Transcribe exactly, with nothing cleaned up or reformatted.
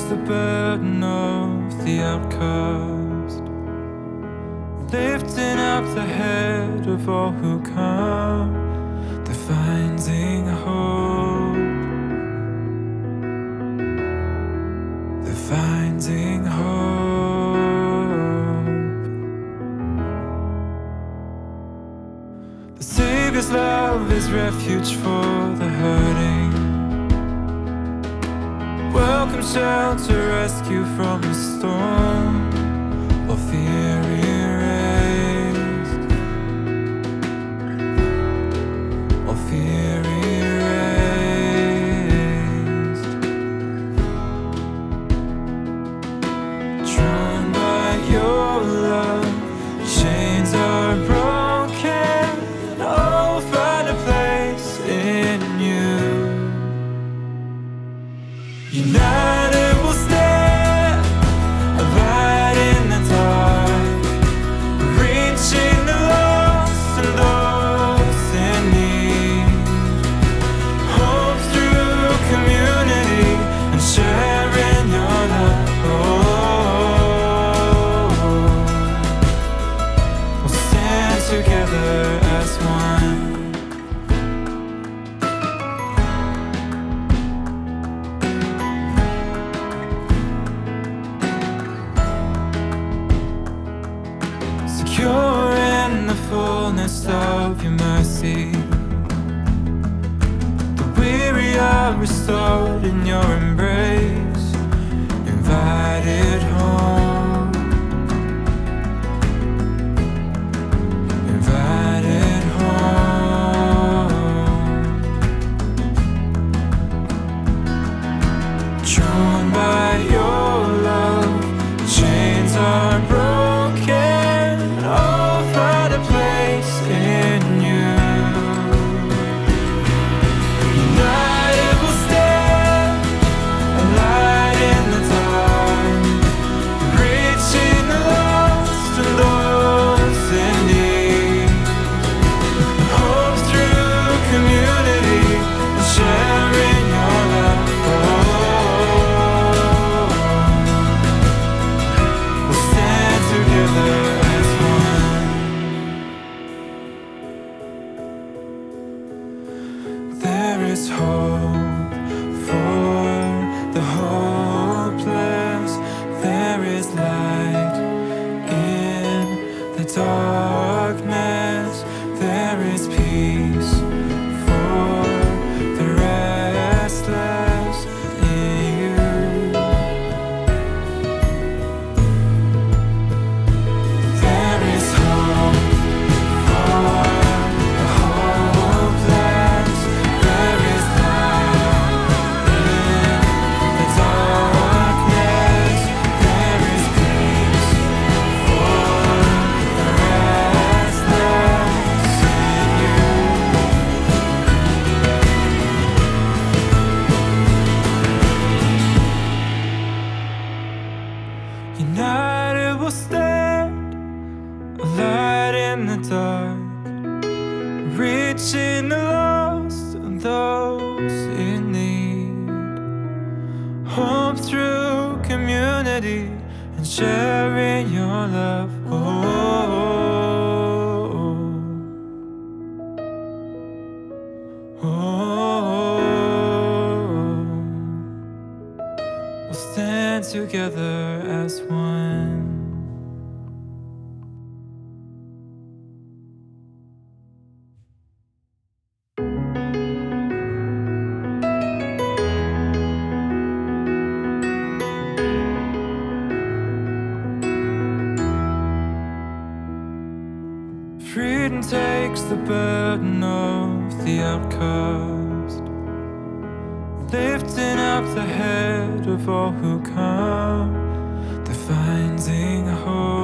the burden of the outcast, lifting up the head of all who come, they're finding hope, they're finding hope. The Savior's love is refuge for the hurting, welcome shelter, rescue from the storm, all fear erased, all fear erased. Drawn by your love, chains are broken, and all find a place in you. United we'll stand, a light in the dark, reaching the lost and those in need. Hope through community and sharing your love. We'll stand together as one. Secure in the fullness of your mercy, the weary are restored in your embrace, invited home, invited home. Drawn by your love, chains are broken, all find a place in you. United we'll stand, a light in the dark, reaching the lost and those in need. Hope through community and sharing your love. We'll stand together as one. There is hope for the hopeless. There is light in the darkness. There is peace for the restless in you. There is hope for the hopeless. There is light in the darkness. There is peace for the restless in you. United we'll stand, a light in the dark, reaching the lost and those in need. Hope through community and sharing your love. Oh, oh, oh. We'll stand together as one. Freedom takes the burden of the outcast, lifting up the head of all who come, they're finding hope.